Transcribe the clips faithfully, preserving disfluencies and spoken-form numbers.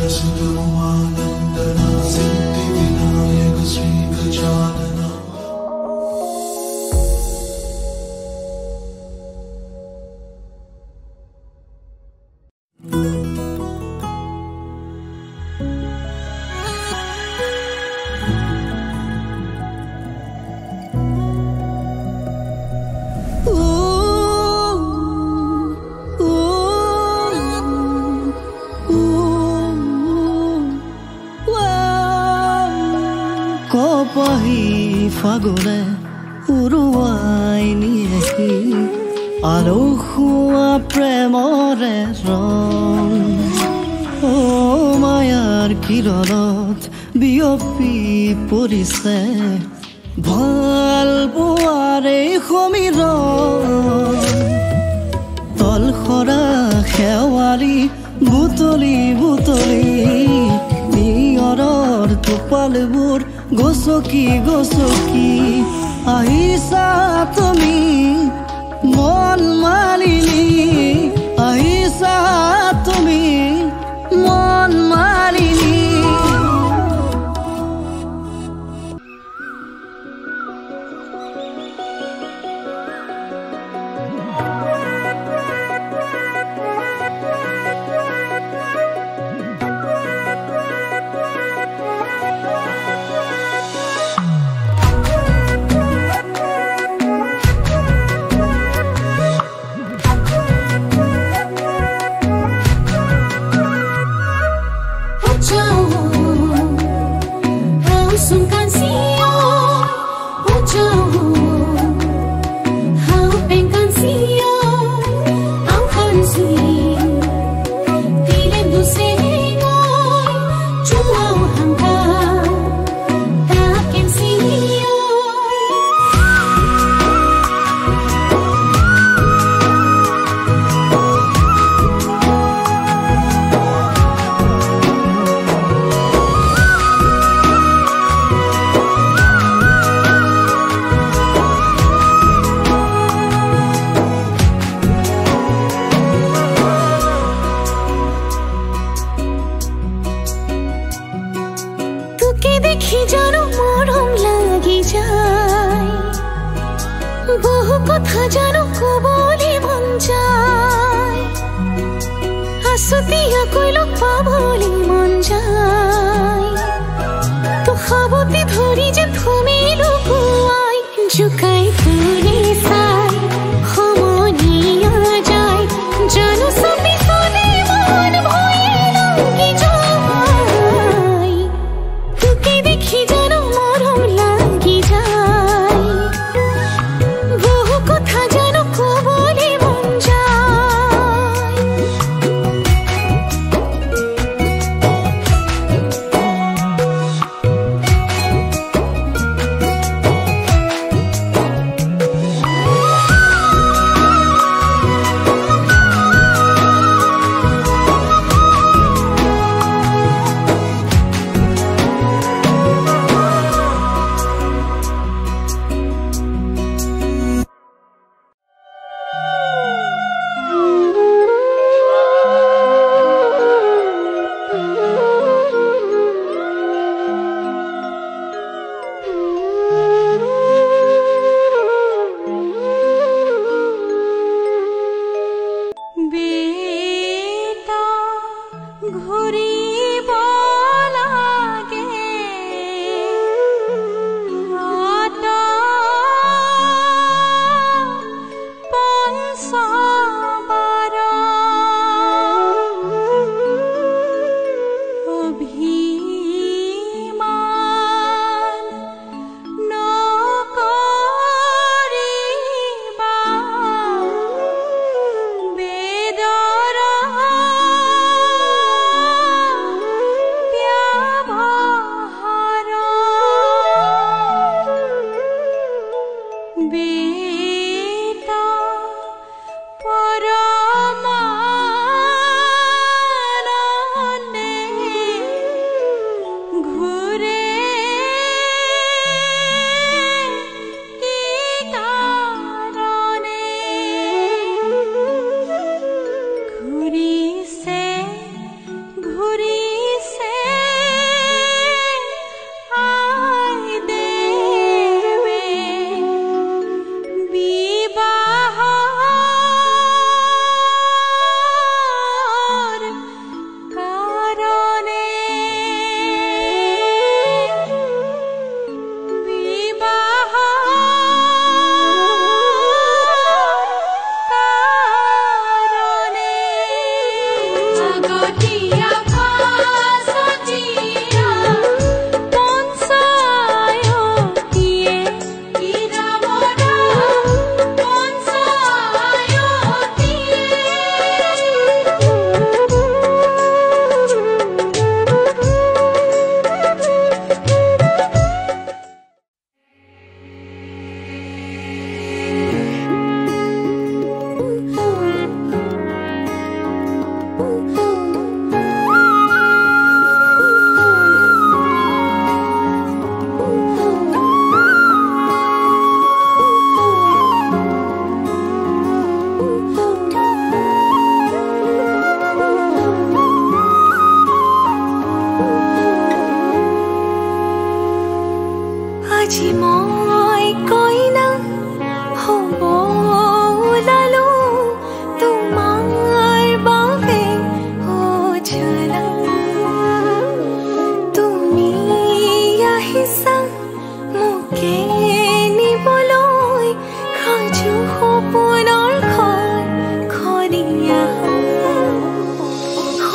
सुगमानन्दना सिद्धिविनायक श्री गजानना। ফাগুনে উৰুৱাই নিয়েহি আলসুৱা প্ৰেমৰে ৰং। ও মায়াৰ কিৰণত বিয়পি পৰিছে ভাল পোৱাৰে সমীৰণ। তলসৰা শেৱালি বুটলি বুটলি নিয়ৰৰ টোপালবোৰ গছকি গছকি আহিছা তুমি মন মালিনী। আহিছা তুমি মন মালিনী।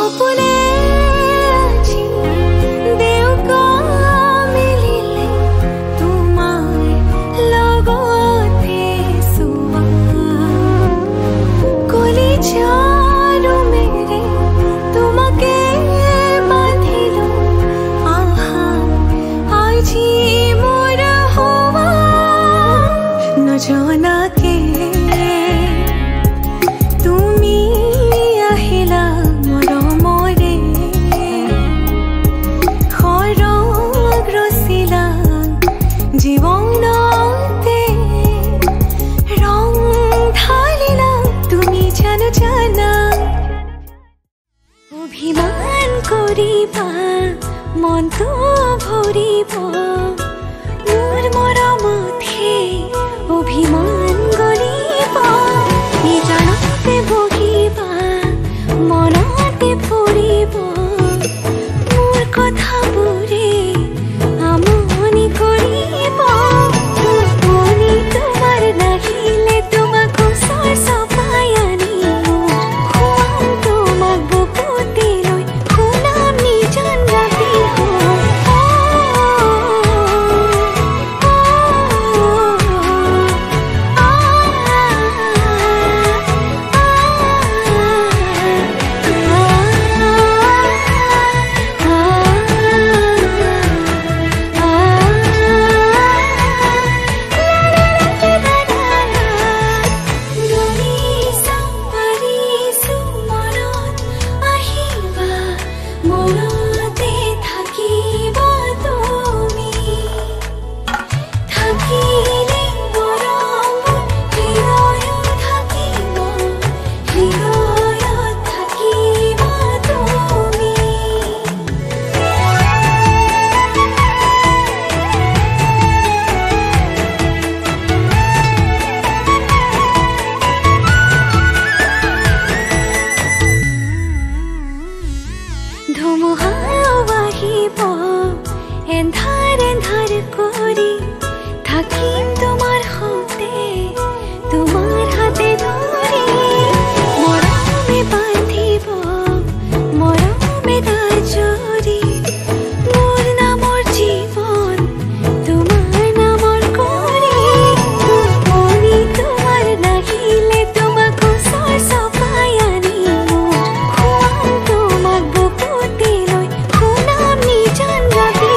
সপোনে আজি দেউকা মিলিলে তোমাৰ লগতে চোৱা কলিজাৰো মেৰে তোমাকে বান্ধিলো আহা আজি মোৰ হোৱা নজনাকে তুমি আহিলা মৰমৰে খৰগ ৰচিলা জীৱনতে ৰং ঢালিলা তুমি জানো জানা অভিমান কৰিবা মনটো ভৰিব মোৰ মৰমতহে অভিমান গলিব নিজানতে বহিবা মনতে পৰিব মোৰ কথাবোৰে আমনি কৰিব টোপনি তোমাৰ নাহিলে তোমাক ওচৰ চপাই আনি খুৱাম তোমাক বুকুতে লৈ শুনাম নিজান ৰাতি মনতে থাকিব তুমি থাকিলে মৰম হৃদয়ত থাকিব হৃদয়ত থাকিব তুমি ধুমুহাও আহিব এন্ধাৰ এন্ধাৰ কৰি থাকিম তোমাৰ সতে তোমাৰ হাতে ধৰি মৰমে বান্ধিব মৰমে দাজৰি মোৰ নামৰ জীৱন তোমাৰ নামৰ কৰি টোপনি তোমাৰ নাহিলে তোমাক ওচৰ চপাই আনি খুৱাম তোমাক বুকুতে লৈ শুনাম নিজান ৰাতি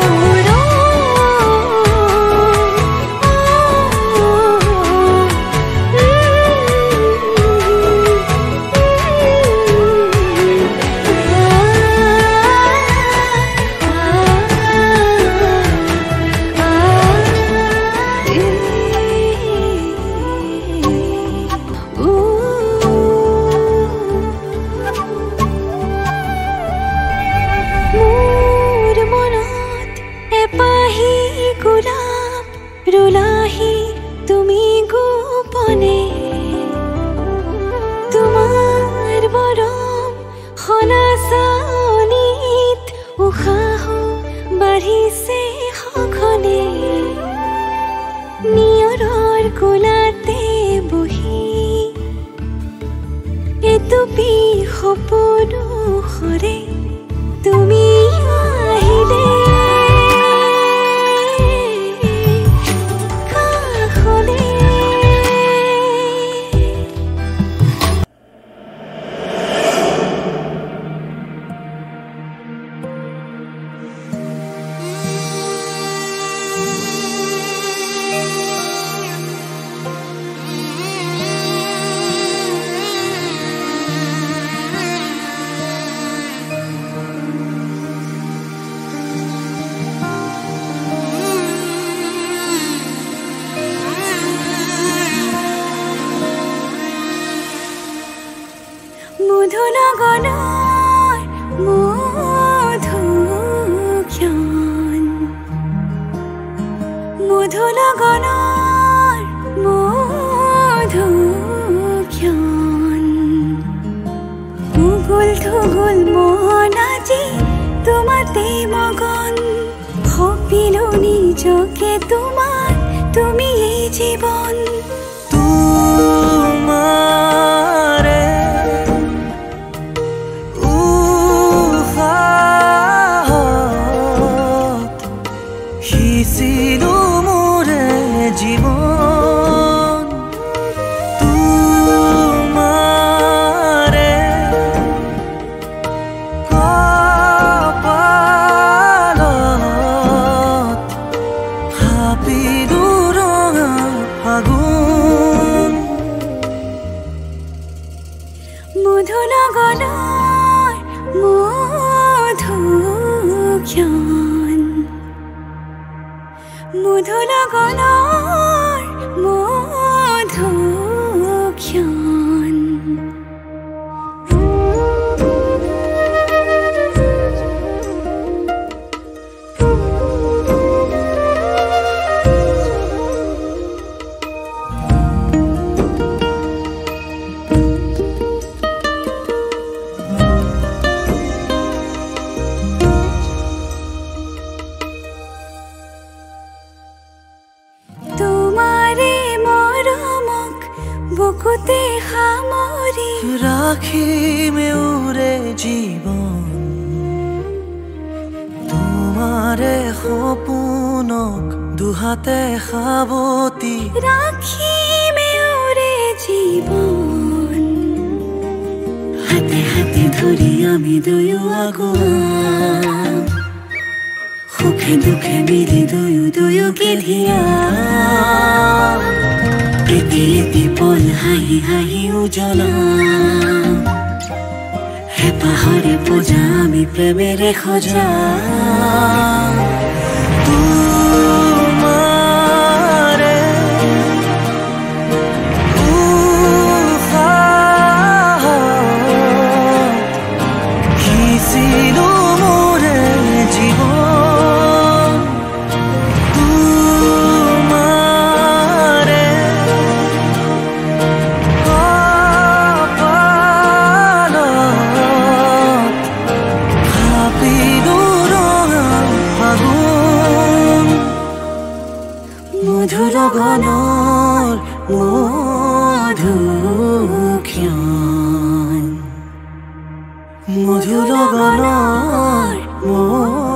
মোৰ মনত এপাহি গোলাপ ৰুলাহি তুমি গোপনে তোমাৰ মৰম সনাচনিত উশাহ বাঢ়িছে সঘনে নিয়ৰৰ কোলাতে বহি এটুপি সপোনো সৰে তুমি আহিলে কাষলে মধু লগনৰ মধুক্ষণ মধু লগনৰ মধুক্ষণ উগুল থুগুল মন আজি তোমাতে মগন সপিলো নিজকে তোমাক তুমি এই জীবন তোমারে গগনৰ মধুক্ষণ বুকুতে সামৰি ৰাখিমে উৰে জীৱন তোমাৰে সপোনক দুহাতে সাৱতি ৰাখিমে উৰে জীৱন হাতে হাতে ধৰি আমি দুয়ো আগুৱা সুখে দুখে মিলি দুয়ো দুয়োকে ধিয়া এটি এটি পল হাঁহি হাঁহি উজ্বলা হেঁপাহৰে পূজা আমি প্ৰেমেৰে সজা তোমাৰে উশাহত সিঁচিলো মোৰে জীৱন তোমাৰে মধুৰ গগনৰ মধুক্ষণ মধুৰ গগনৰ